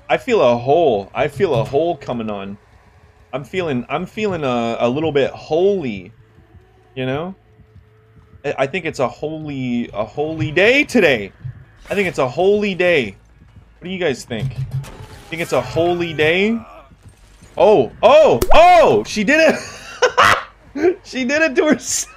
I feel a hole. I feel a hole coming on. I'm feeling a little bit holy, you know? I think it's a holy day today. I think it's a holy day. What do you guys think? Think it's a holy day? Oh, oh, oh! She did it! She did it to herself!